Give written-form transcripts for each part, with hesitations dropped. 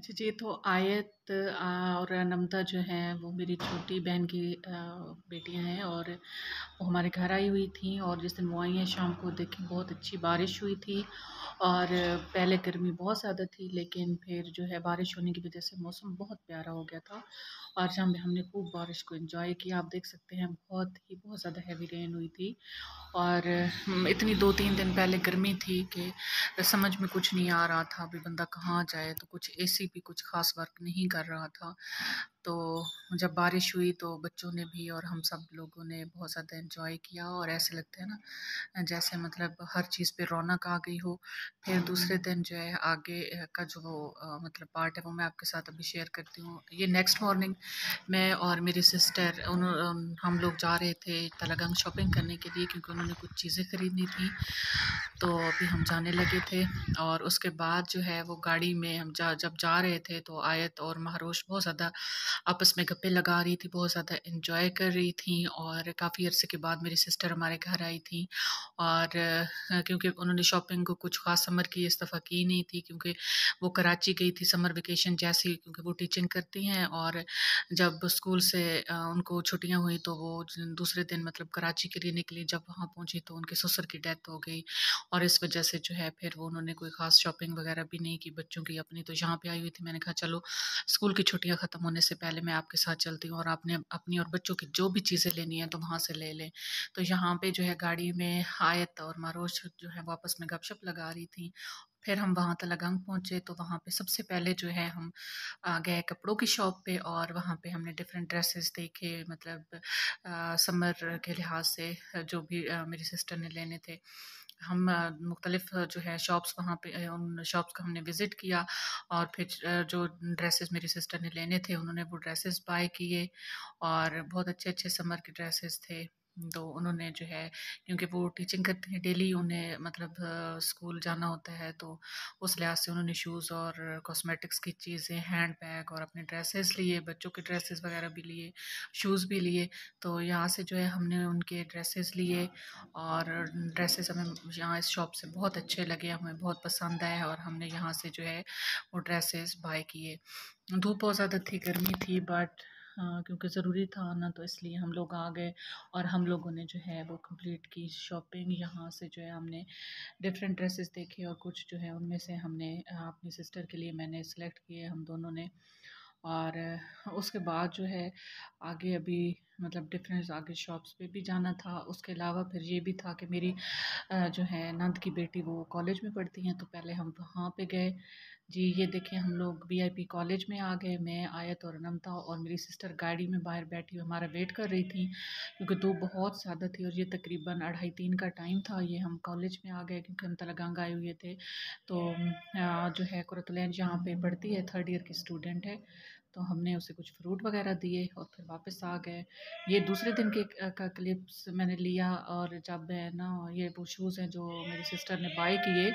अच्छा जी, तो आयत और नम्रता जो हैं वो मेरी छोटी बहन की बेटियां हैं और वो हमारे घर आई हुई थी। और जिस दिन वो आई हैं शाम को देखें बहुत अच्छी बारिश हुई थी। और पहले गर्मी बहुत ज़्यादा थी, लेकिन फिर जो है बारिश होने की वजह से मौसम बहुत प्यारा हो गया था। और शाम में हमने खूब बारिश को एंजॉय किया। आप देख सकते हैं बहुत ज़्यादा हैवी रेन हुई थी। और इतनी 2-3 दिन पहले गर्मी थी कि समझ में कुछ नहीं आ रहा था, अभी बंदा कहाँ जाए। तो कुछ एसी भी कुछ ख़ास वर्क नहीं कर रहा था। तो जब बारिश हुई तो बच्चों ने भी और हम सब लोगों ने बहुत ज़्यादा एंजॉय किया। और ऐसे लगता है ना जैसे मतलब हर चीज़ पे रौनक आ गई हो। फिर दूसरे दिन जो है आगे का जो मतलब पार्ट है वो मैं आपके साथ अभी शेयर करती हूँ। ये नेक्स्ट मॉर्निंग मैं और मेरी सिस्टर हम लोग जा रहे थे तलगंग शॉपिंग करने के लिए, क्योंकि उन्होंने कुछ चीज़ें ख़रीदनी थी। तो अभी हम जाने लगे थे। और उसके बाद जो है वो गाड़ी में हम जब जा रहे थे तो आयत और महारोश बहुत ज़्यादा आपस में गप्पे लगा रही थी, बहुत ज़्यादा एंजॉय कर रही थी। और काफ़ी अरसे के बाद मेरी सिस्टर हमारे घर आई थी। और क्योंकि उन्होंने शॉपिंग को कुछ खास समर की इस दफ़ा की नहीं थी, क्योंकि वो कराची गई थी समर वेकेशन जैसे ही, क्योंकि वो टीचिंग करती हैं। और जब स्कूल से उनको छुट्टियां हुई तो वो दूसरे दिन मतलब कराची के लिए निकली। जब वहाँ पहुँची तो उनके ससुर की डेथ हो गई। और इस वजह से जो है फिर वो उन्होंने कोई ख़ास शॉपिंग वगैरह भी नहीं की बच्चों की अपनी। तो यहाँ पे आई हुई थी, मैंने कहा चलो स्कूल की छुट्टियाँ ख़त्म होने से पहले मैं आपके साथ चलती हूँ और आपने अपनी और बच्चों की जो भी चीज़ें लेनी है तो वहाँ से ले लें। तो यहाँ पे जो है गाड़ी में आयत और मारोश जो है वापस में गपशप लगा रही थी। फिर हम वहाँ तलगंग पहुँचे तो वहाँ पे सबसे पहले जो है हम गए कपड़ों की शॉप पे। और वहाँ पे हमने डिफरेंट ड्रेसेस देखे, मतलब समर के लिहाज से जो भी मेरी सिस्टर ने लेने थे। हम मुख्तलिफ जो है शॉप्स वहाँ पे उन शॉप्स का हमने विज़िट किया। और फिर जो ड्रेसेस मेरी सिस्टर ने लेने थे उन्होंने वो ड्रेसेस बाय किए। और बहुत अच्छे अच्छे समर के ड्रेसेस थे। तो उन्होंने जो है, क्योंकि वो टीचिंग करते हैं डेली, उन्हें मतलब स्कूल जाना होता है, तो उस लिहाज से उन्होंने शूज़ और कॉस्मेटिक्स की चीज़ें, हैंड बैग और अपने ड्रेसेस लिए, बच्चों के ड्रेसेस वगैरह भी लिए, शूज़ भी लिए। तो यहाँ से जो है हमने उनके ड्रेसेस लिए। और ड्रेसेस हमें यहाँ इस शॉप से बहुत अच्छे लगे, हमें बहुत पसंद आए और हमने यहाँ से जो है वो ड्रेसेस बाय किए। धूप बहुत ज़्यादा थी, गर्मी थी, बट क्योंकि ज़रूरी था आना तो इसलिए हम लोग आ गए। और हम लोगों ने जो है वो कंप्लीट की शॉपिंग। यहाँ से जो है हमने डिफरेंट ड्रेसेस देखे और कुछ जो है उनमें से हमने अपनी सिस्टर के लिए मैंने सेलेक्ट किए हम दोनों ने। और उसके बाद जो है आगे अभी मतलब डिफरेंट आगे शॉप्स पे भी जाना था। उसके अलावा फिर ये भी था कि मेरी जो है नंद की बेटी वो कॉलेज में पढ़ती हैं, तो पहले हम वहाँ पे गए। जी, ये देखें हम लोग वीआईपी कॉलेज में आ गए। मैं, आयत और अनंता और मेरी सिस्टर गाड़ी में बाहर बैठी हुई हमारा वेट कर रही थी, क्योंकि धूप बहुत ज़्यादा थी। और ये तकरीबन 2:30-3 का टाइम था। ये हम कॉलेज में आ गए क्योंकि हम तलगंग आए हुए थे। तो जो है कुरतलैन जहाँ पे पढ़ती है, 3rd ईयर की स्टूडेंट है। तो हमने उसे कुछ फ्रूट वगैरह दिए और फिर वापस आ गए। ये दूसरे दिन के का क्लिप्स मैंने लिया। और जब है ना ये वो शूज़ हैं जो मेरी सिस्टर ने बाय किए।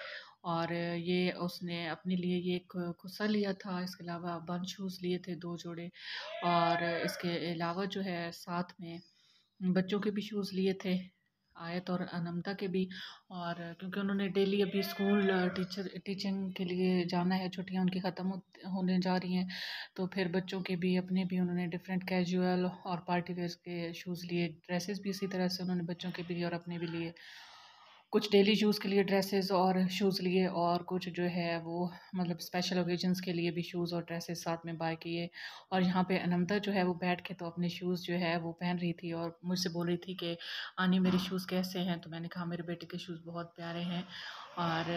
और ये उसने अपने लिए ये एक खुस्सा लिया था, इसके अलावा बंद शूज़ लिए थे 2 जोड़े। और इसके अलावा जो है साथ में बच्चों के भी शूज़ लिए थे, आयत और अनमता के भी। और क्योंकि उन्होंने डेली अभी स्कूल टीचिंग के लिए जाना है, छुट्टियां उनकी ख़त्म होने जा रही हैं। तो फिर बच्चों के भी अपने भी उन्होंने डिफरेंट कैजुअल और पार्टी वेयर्स के शूज़ लिए, ड्रेसेस भी इसी तरह से उन्होंने बच्चों के भी लिए और अपने भी लिए। कुछ डेली यूज़ के लिए ड्रेसेस और शूज़ लिए, और कुछ जो है वो मतलब स्पेशल ओकेजन्स के लिए भी शूज़ और ड्रेसेस साथ में बाय किए। और यहाँ पे अनमता जो है वो बैठ के तो अपने शूज़ जो है वो पहन रही थी और मुझसे बोल रही थी कि आनी मेरे शूज़ कैसे हैं। तो मैंने कहा मेरे बेटे के शूज़ बहुत प्यारे हैं। और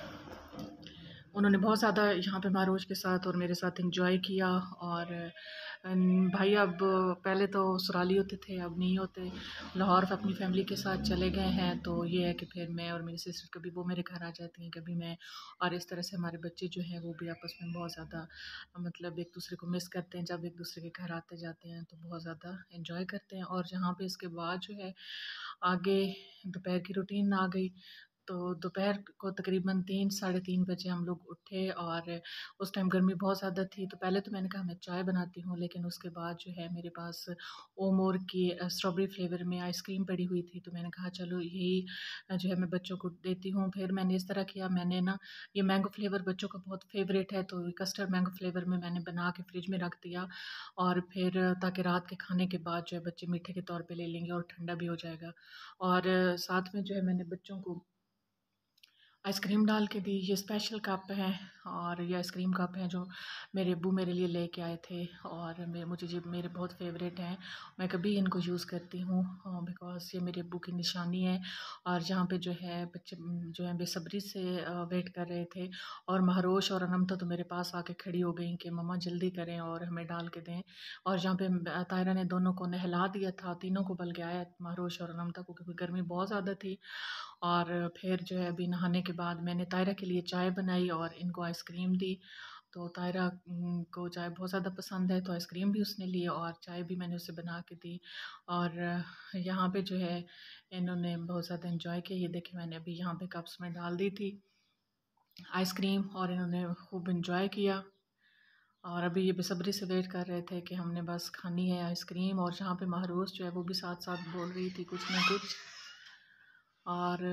उन्होंने बहुत ज़्यादा यहाँ पे मारोज के साथ और मेरे साथ एंजॉय किया। और भाई अब पहले तो ससुराली होते थे, अब नहीं होते, लाहौर अपनी फैमिली के साथ चले गए हैं। तो ये है कि फिर मैं और मेरी सिस्टर कभी वो मेरे घर आ जाती हैं, कभी मैं। और इस तरह से हमारे बच्चे जो हैं वो भी आपस में बहुत ज़्यादा मतलब एक दूसरे को मिस करते हैं। जब एक दूसरे के घर आते जाते हैं तो बहुत ज़्यादा एंजॉय करते हैं। और जहाँ पे इसके बाद जो है आगे दोपहर की रूटीन आ गई। तो दोपहर को तकरीबन 3 साढ़े 3 बजे हम लोग उठे और उस टाइम गर्मी बहुत ज़्यादा थी। तो पहले तो मैंने कहा मैं चाय बनाती हूँ, लेकिन उसके बाद जो है मेरे पास ओमोर की स्ट्रॉबेरी फ्लेवर में आइसक्रीम पड़ी हुई थी, तो मैंने कहा चलो यही जो है मैं बच्चों को देती हूँ। फिर मैंने इस तरह किया, मैंने ना ये मैंगो फ्लेवर बच्चों का बहुत फेवरेट है, तो कस्टर्ड मैंगो फ्लेवर में मैंने बना के फ्रिज में रख दिया, और फिर ताकि रात के खाने के बाद जो है बच्चे मीठे के तौर पे ले लेंगे और ठंडा भी हो जाएगा। और साथ में जो है मैंने बच्चों को आइसक्रीम डाल के दी। ये स्पेशल कप है, और ये आइसक्रीम कप है जो मेरे अब्बू मेरे लिए लेके आए थे, और मुझे ये मेरे बहुत फेवरेट हैं। मैं कभी इनको यूज़ करती हूँ बिकॉज़ ये मेरे अब्बू की निशानी है। और जहाँ पे जो है बच्चे जो है बेसब्री से वेट कर रहे थे, और महरोश और अनमता तो मेरे पास आके खड़ी हो गई कि मम्मा जल्दी करें और हमें डाल के दें। और जहाँ पे तायरा ने दोनों को नहला दिया था, तीनों को बल्कि आया, महरोश और अनमता को, क्योंकि गर्मी बहुत ज़्यादा थी। और फिर जो है अभी नहाने के बाद मैंने तायरा के लिए चाय बनाई और इनको आइसक्रीम दी। तो तायरा को चाय बहुत ज़्यादा पसंद है, तो आइसक्रीम भी उसने ली और चाय भी मैंने उसे बना के दी। और यहाँ पे जो है इन्होंने बहुत ज़्यादा इन्जॉय किया। ये देखिए मैंने अभी यहाँ पे कप्स में डाल दी थी आइसक्रीम, और इन्होंने खूब इन्जॉय किया। और अभी ये बेसब्री से वेट कर रहे थे कि हमने बस खानी है आइसक्रीम। और जहाँ पे महरोज जो है वो भी साथ साथ बोल रही थी कुछ ना कुछ। और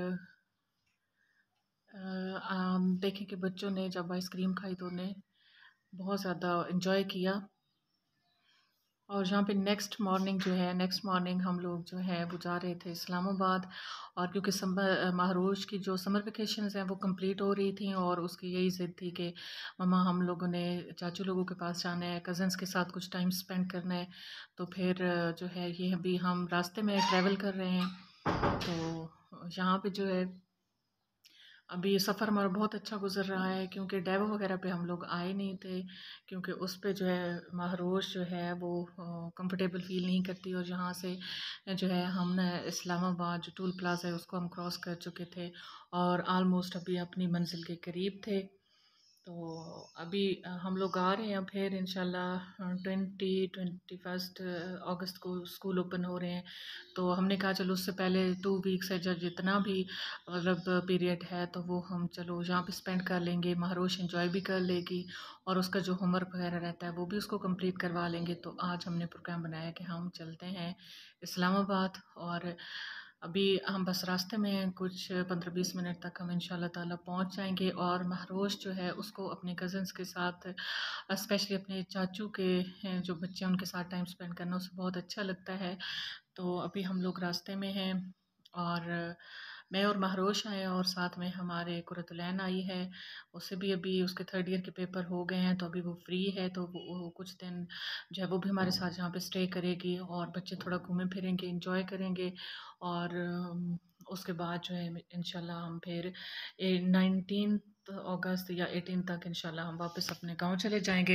देखें कि बच्चों ने जब आइसक्रीम खाई तो उन्हें बहुत ज़्यादा इन्जॉय किया। और जहाँ पे नेक्स्ट मॉर्निंग हम लोग जो है वो जा रहे थे इस्लामाबाद। और क्योंकि महरोज की जो समर वेकेशंस हैं वो कंप्लीट हो रही थी, और उसकी यही ज़िद थी कि मम्मा हम लोगों ने चाचू लोगों के पास जाना है, कज़न्स के साथ कुछ टाइम स्पेंड करना है। तो फिर जो है ये अभी हम रास्ते में ट्रैवल कर रहे हैं। तो यहाँ पे जो है अभी सफ़र हमारा बहुत अच्छा गुजर रहा है, क्योंकि डेवो वगैरह पे हम लोग आए नहीं थे, क्योंकि उस पे जो है महरोश जो है वो कंफर्टेबल फ़ील नहीं करती। और यहाँ से जो है हमने इस्लामाबाद जो टूल प्लाज़ा है उसको हम क्रॉस कर चुके थे, और आलमोस्ट अभी अपनी मंजिल के करीब थे। तो अभी हम लोग आ रहे हैं फिर इंशाल्लाह 21 अगस्त को स्कूल ओपन हो रहे हैं। तो हमने कहा चलो उससे पहले 2 वीक्स है, जब जितना भी मतलब पीरियड है तो वो हम चलो यहाँ पे स्पेंड कर लेंगे, महरोश एंजॉय भी कर लेगी, और उसका जो होमवर्क वगैरह रहता है वो भी उसको कंप्लीट करवा लेंगे। तो आज हमने प्रोग्राम बनाया कि हम चलते हैं इस्लामाबाद। और अभी हम बस रास्ते में हैं, कुछ 15-20 मिनट तक हम इंशाल्लाह ताला पहुंच जाएंगे। और महरोश जो है उसको अपने कज़न्स के साथ, स्पेशली अपने चाचू के जो बच्चे हैं उनके साथ टाइम स्पेंड करना उसे बहुत अच्छा लगता है। तो अभी हम लोग रास्ते में हैं, और मैं और महरोश आए, और साथ में हमारे कुरतुलैन आई है। उसे भी अभी उसके 3rd ईयर के पेपर हो गए हैं, तो अभी वो फ्री है, तो वो कुछ दिन जो है वो भी हमारे साथ यहाँ पे स्टे करेगी, और बच्चे थोड़ा घूमें फिरेंगे, इंजॉय करेंगे। और उसके बाद जो है इंशाल्लाह हम फिर 19 अगस्त या 18 तक इंशाल्लाह हम वापस अपने गांव चले जाएंगे।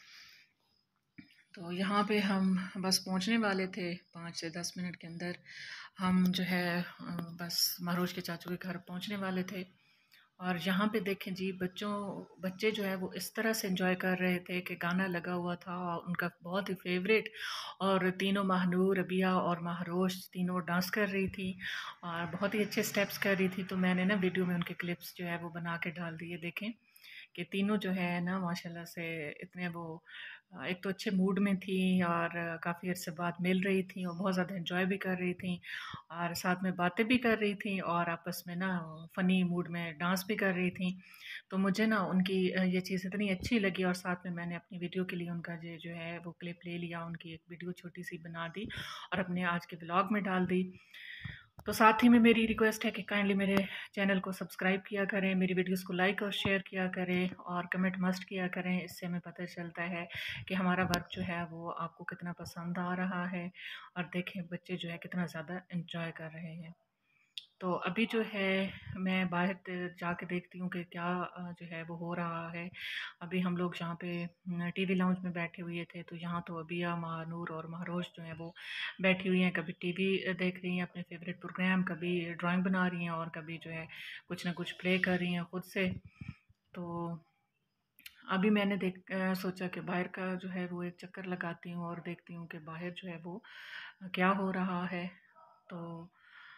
तो यहाँ पे हम बस पहुँचने वाले थे 5 से 10 मिनट के अंदर। हम जो है बस महरोज के चाचू के घर पहुँचने वाले थे। और यहाँ पे देखें जी, बच्चे जो है वो इस तरह से एंजॉय कर रहे थे कि गाना लगा हुआ था और उनका बहुत ही फेवरेट, और तीनों महानूर, रबिया और महरोश तीनों डांस कर रही थी, और बहुत ही अच्छे स्टेप्स कर रही थी। तो मैंने ना वीडियो में उनके क्लिप्स जो है वो बना के डाल दिए। देखें कि तीनों जो है ना माशाल्लाह से इतने वो एक तो अच्छे मूड में थी, और काफ़ी अरसे बाद मिल रही थी, और बहुत ज़्यादा एंजॉय भी कर रही थी, और साथ में बातें भी कर रही थी, और आपस में ना फ़नी मूड में डांस भी कर रही थी। तो मुझे ना उनकी ये चीज़ इतनी अच्छी लगी, और साथ में मैंने अपनी वीडियो के लिए उनका जो है वो क्लिप ले लिया, उनकी एक वीडियो छोटी सी बना दी और अपने आज के ब्लॉग में डाल दी। तो साथ ही में मेरी रिक्वेस्ट है कि काइंडली मेरे चैनल को सब्सक्राइब किया करें, मेरी वीडियोस को लाइक और शेयर किया करें, और कमेंट मस्ट किया करें। इससे हमें पता चलता है कि हमारा वर्क जो है वो आपको कितना पसंद आ रहा है। और देखें बच्चे जो है कितना ज़्यादा इंजॉय कर रहे हैं। तो अभी जो है मैं बाहर जाके देखती हूँ कि क्या जो है वो हो रहा है। अभी हम लोग जहाँ पे टीवी लाउंज में बैठे हुए थे, तो यहाँ तो अबिया, महानूर और महरोश जो है वो बैठी हुई हैं, कभी टीवी देख रही हैं अपने फेवरेट प्रोग्राम, कभी ड्राइंग बना रही हैं, और कभी जो है कुछ ना कुछ प्ले कर रही हैं खुद से। तो अभी मैंने सोचा कि बाहर का जो है वो एक चक्कर लगाती हूँ और देखती हूँ कि बाहर जो है वो क्या हो रहा है। तो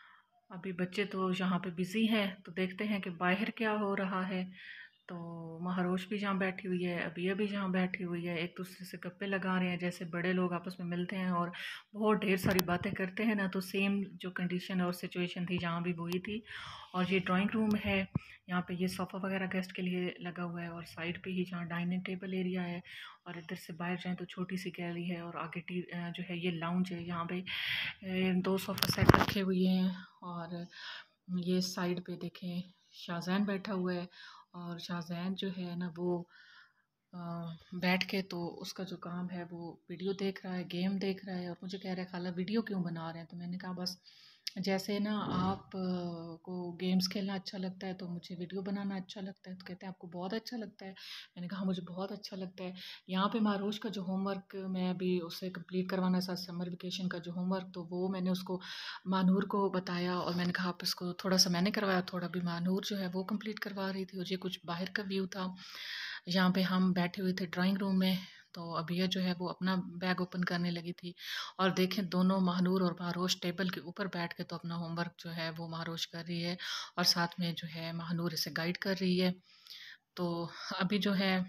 अभी बच्चे तो यहाँ पे बिज़ी हैं, तो देखते हैं कि बाहर क्या हो रहा है। तो महारोश भी जहाँ बैठी हुई है, अबिया भी जहाँ बैठी हुई है, एक दूसरे से गप्पे लगा रहे हैं जैसे बड़े लोग आपस में मिलते हैं और बहुत ढेर सारी बातें करते हैं ना। तो सेम जो कंडीशन और सिचुएशन थी जहाँ भी वही थी। और ये ड्राइंग रूम है, यहाँ पे ये सोफ़ा वगैरह गेस्ट के लिए लगा हुआ है और साइड पे ही जहाँ डाइनिंग टेबल एरिया है। और इधर से बाहर जाएँ तो छोटी सी गैलरी है और आगे जो है ये लाउंज है। यहाँ पे 2 सोफ़ा सेट रखे हुए हैं और ये साइड पे देखें शाहज़ैन बैठा हुआ है। और शाहज़ैन जो है ना वो अ, बैठ के तो उसका जो काम है वो वीडियो देख रहा है, गेम देख रहा है और मुझे कह रहा है खाला वीडियो क्यों बना रहे हैं। तो मैंने कहा बस जैसे ना आप को गेम्स खेलना अच्छा लगता है तो मुझे वीडियो बनाना अच्छा लगता है। तो कहते हैं आपको बहुत अच्छा लगता है। मैंने कहा मुझे बहुत अच्छा लगता है। यहाँ पे मारूश का जो होमवर्क मैं अभी उसे कंप्लीट करवाना था, समर वेकेशन का जो होमवर्क, तो वो मैंने उसको मानूर को बताया और मैंने कहा आप इसको थोड़ा सा मैंने करवाया, थोड़ा भी मानूर जो है वो कंप्लीट करवा रही थी। और ये कुछ बाहर का व्यू था, यहाँ पे हम बैठे हुए थे ड्राइंग रूम में। तो अबिया जो है वो अपना बैग ओपन करने लगी थी और देखें दोनों महानूर और महारोश टेबल के ऊपर बैठ के तो अपना होमवर्क जो है वो महारोश कर रही है और साथ में जो है महानूर इसे गाइड कर रही है। तो अभी जो है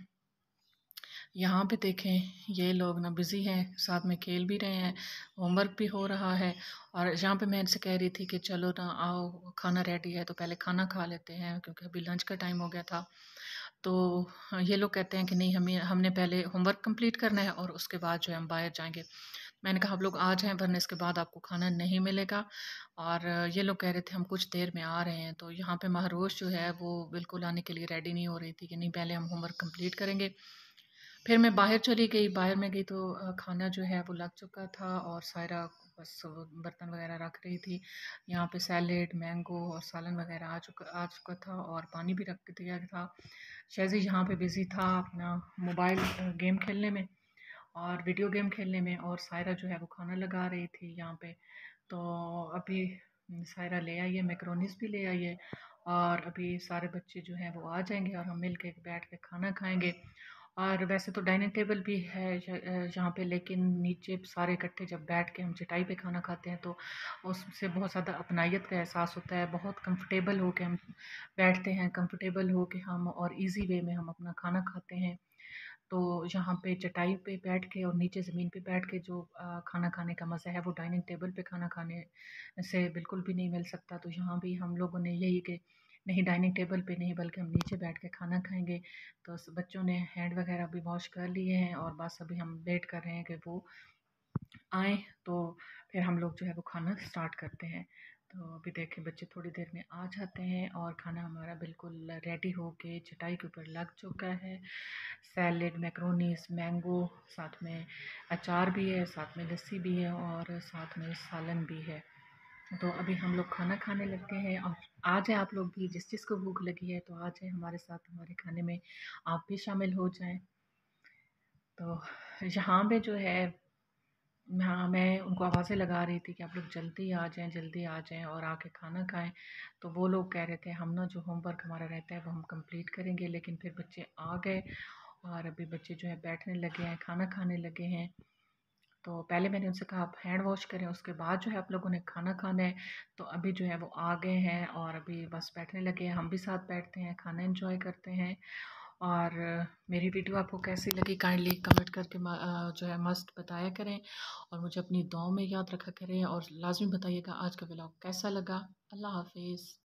यहाँ पे देखें ये लोग ना बिज़ी हैं, साथ में खेल भी रहे हैं, होमवर्क भी हो रहा है। और यहाँ पे मैं इनसे कह रही थी कि चलो ना आओ खाना रेडी है तो पहले खाना खा लेते हैं क्योंकि अभी लंच का टाइम हो गया था। तो ये लोग कहते हैं कि नहीं हमने पहले होमवर्क कंप्लीट करना है और उसके बाद जो है हम बाहर जाएंगे। मैंने कहा आप लोग आ जाएं वरना इसके बाद आपको खाना नहीं मिलेगा। और ये लोग कह रहे थे हम कुछ देर में आ रहे हैं। तो यहाँ पे महारोश जो है वो बिल्कुल आने के लिए रेडी नहीं हो रही थी कि नहीं पहले हम होमवर्क कंप्लीट करेंगे। फिर मैं बाहर चली गई, बाहर में गई तो खाना जो है वो लग चुका था और सायरा बस वो बर्तन वगैरह रख रही थी। यहाँ पे सैलेड, मैंगो और सालन वगैरह आ चुका था और पानी भी रख दिया था। शहज़ी यहाँ पे बिज़ी था अपना मोबाइल गेम खेलने में और वीडियो गेम खेलने में और सायरा जो है वो खाना लगा रही थी यहाँ पे। तो अभी सायरा ले आई है, मैक्रोनीस भी ले आई है और अभी सारे बच्चे जो हैं वो आ जाएंगे और हम मिल के बैठ के खाना खाएंगे। और वैसे तो डाइनिंग टेबल भी है यहाँ पे, लेकिन नीचे सारे इकट्ठे जब बैठ के हम चटाई पे खाना खाते हैं तो उससे बहुत ज़्यादा अपनायत का एहसास होता है। बहुत कंफर्टेबल हो के हम बैठते हैं, कंफर्टेबल हो के हम और इजी वे में हम अपना खाना खाते हैं। तो यहाँ पे चटाई पे बैठ के और नीचे ज़मीन पे बैठ के जो खाना खाने का मज़ा है वो डाइनिंग टेबल पे खाना खाने से बिल्कुल भी नहीं मिल सकता। तो यहाँ भी हम लोगों ने यही कि नहीं डाइनिंग टेबल पे नहीं बल्कि हम नीचे बैठ के खाना खाएंगे। तो बच्चों ने हैंड वगैरह भी वॉश कर लिए हैं और बस अभी हम वेट कर रहे हैं कि वो आए तो फिर हम लोग जो है वो खाना स्टार्ट करते हैं। तो अभी देखें बच्चे थोड़ी देर में आ जाते हैं और खाना हमारा बिल्कुल रेडी हो के चटाई के ऊपर लग चुका है। सैलेड, मैक्रोनीस, मैंगो, साथ में अचार भी है, साथ में लस्सी भी है और साथ में सालन भी है। तो अभी हम लोग खाना खाने लगते हैं और आ जाए आप लोग भी, जिस जिसको भूख लगी है तो आ जाए हमारे साथ, हमारे खाने में आप भी शामिल हो जाएं। तो यहाँ पे जो है हाँ, मैं उनको आवाज़ें लगा रही थी कि आप लोग जल्दी आ जाएं, जल्दी आ जाएं और आके खाना खाएं। तो वो लोग कह रहे थे हम ना जो होमवर्क हमारा रहता है वो हम कंप्लीट करेंगे, लेकिन फिर बच्चे आ गए और अभी बच्चे जो है बैठने लगे हैं, खाना खाने लगे हैं। तो पहले मैंने उनसे कहा आप हैंड वॉश करें, उसके बाद जो है आप लोगों ने खाना खाना है। तो अभी जो है वो आ गए हैं और अभी बस बैठने लगे हैं। हम भी साथ बैठते हैं, खाना एंजॉय करते हैं। और मेरी वीडियो आपको कैसी लगी काइंडली कमेंट करके जो है मस्त बताया करें और मुझे अपनी दुआओं में याद रखा करें और लाजमी बताइएगा आज का व्लॉग कैसा लगा। अल्लाह हाफिज़।